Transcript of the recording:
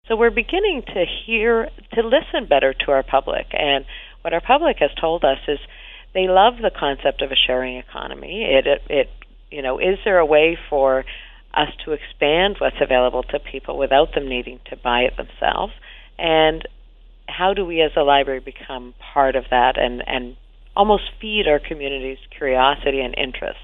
So we're beginning to listen better to our public. And what our public has told us is they love the concept of a sharing economy. Is there a way for us to expand what's available to people without them needing to buy it themselves? And how do we as a library become part of that and almost feed our community's curiosity and interest